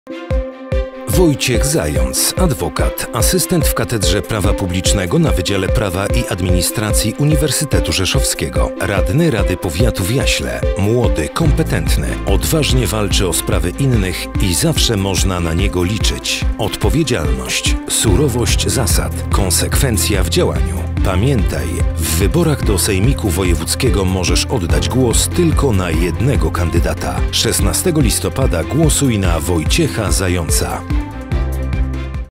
Wojciech Zając, adwokat, asystent w Katedrze Prawa Publicznego na Wydziale Prawa i Administracji Uniwersytetu Rzeszowskiego, radny Rady Powiatu w Jaśle, młody, kompetentny, odważnie walczy o sprawy innych i zawsze można na niego liczyć. Odpowiedzialność, surowość zasad, konsekwencja w działaniu. Pamiętaj, w wyborach do Sejmiku Wojewódzkiego możesz oddać głos tylko na jednego kandydata. 16 listopada głosuj na Wojciecha Zająca.